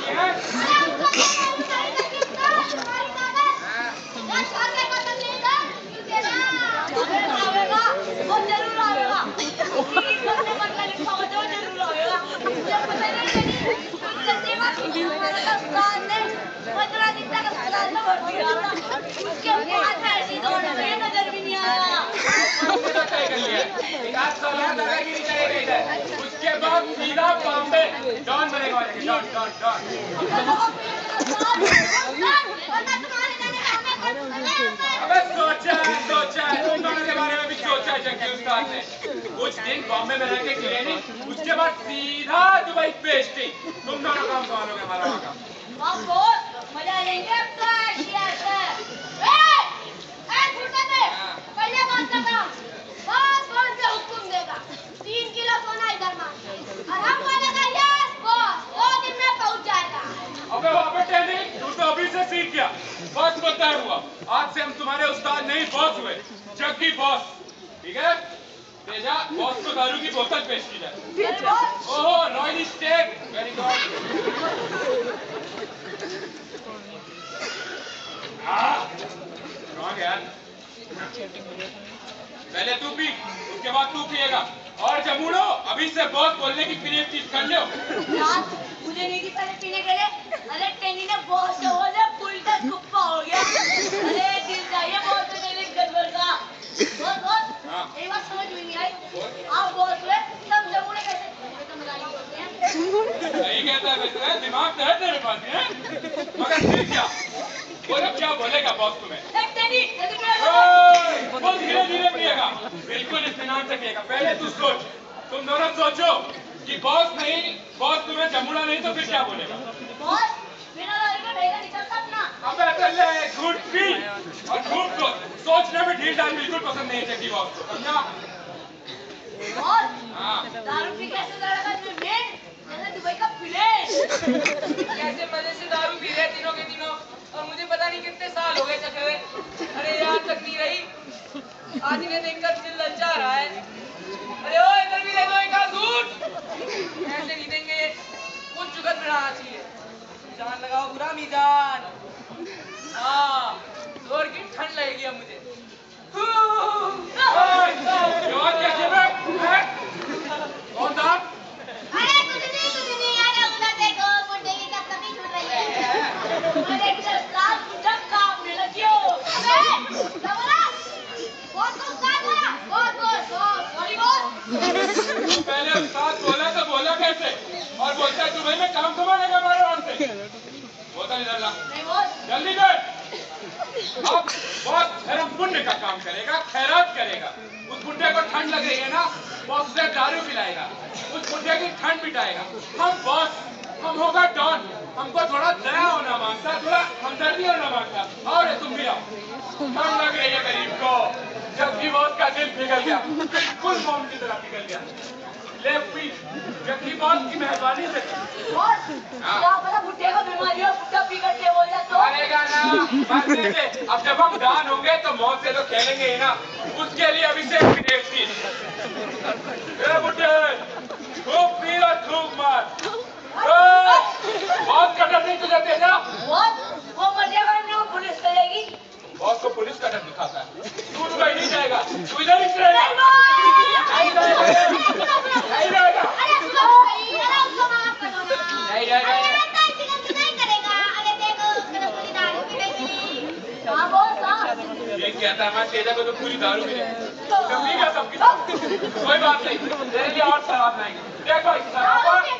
की है? उसके बाद सीधा बॉम्बे डॉन बनेगा। Don don don. अबे सोचा है तुम दोनों के बारे में भी सोचा है जंगी उस्ताद ने। कुछ दिन बॉम्बे में रह के ट्रेनिंग, उसके बाद सीधा दुबई पेस्टिंग। तुम दोनों काम संभालोगे हमारा काम। मजा लेंगे पहले बात करना, बॉस कौन से हुक्म देगा? 3 किलो सोना इधर मांग और हम बोलेगा यस बॉस, 2 दिन में पहुंच जाएगा। अबे वापस ट्रेनिंग, तू तो अभी से सीख गया। बॉस को तय हुआ, आज से हम तुम्हारे उस्ताद नहीं बॉस हुए, जग्गी बॉस। ठीक है? तेजा, बॉस को दारू की बोतल पेश की जाए। ओहो, royal stag, very good. Wrong यार। पहले तू पी, उसके बाद तू पिएगा। और जमुड़ो, अभी से बॉस बोलने की प्रेक्टिस कर लो। मुझे नहीं थी पहले पीने के लिए। अरे टेनी ने बॉस से बोले उल्टा कुप्पा हो गया। अरे दिल चाहिए बॉस से मेरे गड़बड़ का। बॉस एक बात समझ में नहीं आई, आप बॉस हुए तब जमुड़े कैसे तो मजा नहीं होते हैं। सही कहता है वैसे, दिमाग तो है तेरे पास है, मगर फिर क्या बोलो, क्या बोलेगा बॉस तुम्हें? बहुत धीरे धीरे पिएगा, बिल्कुल इत्मीनान से पिएगा। पहले तू सोच, तुम दोनों सोचो कि बॉस तुम्हें जमुना नहीं तो फिर क्या बोलेगा? बॉस बिना दारू के ढेला निकलता अपना। अबे पहले गुड पी और खूब सोचने में ढील डाल बिल्कुल पसंद नहीं है जग्गी बॉस को, समझा? बॉस दारू पी कैसे लड़का तुम्हें जैसे दुबई का प्लेन। कैसे मजे से दारू पी रहे तीनों के तीनों, और मुझे पता नहीं कितने साल हो गए चखे हुए। अरे यार तक नहीं रही, आज इन्हें देखकर दिल ललचा रहा है। अरे ओ इधर भी दे दो एक आध दूध। ऐसे नहीं देंगे, कुछ जुगत बढ़ाना चाहिए। जान लगाओ बुरा मीजान। हाँ, जोर की ठंड लगेगी अब मुझे। कौन था? अरे कुछ नहीं अरे उधर देखो मुंडे की कमी छूट रही है। अरे लाल मुंडा काम में लगी हो। अबे क्या बोला? बॉस को उस्ताद बोला। Boss sorry boss. पहले उस्ताद बोला तो बोला कैसे? और बोलता है तुम्हें मैं काम संभालने का हमारे वहां से। बोतल इधर ला। नहीं बॉस। जल्दी कर। अब बॉस धर्म पुण्य का काम करेगा, खैरात करेगा। उस बुढ़े को ठंड लग रही है ना, बॉस उसे दारू पिलाएगा, उस बुढ़े की ठंड मिटाएगा। हम बॉस, हम होगा डॉन। हमको थोड़ा दया होना मांगता, थोड़ा हमदर्दी होना मांगता। और तुम भी आओ, ठंड लग रही है गरीब को। जग्गी बॉस का दिल पिघल गया, बिल्कुल मोम की तरह पिघल गया। ले पी, जग्गी बॉस की मेहरबानी से। बॉस क्या पता बुढ़े को बीमारी हो, बुढ़ा पिघल के बोल जाए तो मरेगा ना, मरने से। अब जब हम डॉन होंगे तो मौत से तो खेलेंगे ही ना, उसके लिए अभी से विदेशी। बुढ़े खूब पी और खूब मार। बहुत कटर नहीं तुझे तेजा। वो मर जाएगा ना, वो पुलिस करेगी। बॉस को पुलिस का डर दिखाता है। तू दुबई नहीं जाएगा, तू इधर ही रहेगा। नहीं जाएगा। अरे उसको माफ कर दो ना। नहीं जाएगा। नहीं करेगा। अरे देखो उसको पूरी दारू पी गई। हाँ बॉस ये कहता है मैं तेजा को तो पूरी दारू मिले, कभी का सबकी कोई बात नहीं, तेरे लिए और शराब लाएंगे। देखो इस शराब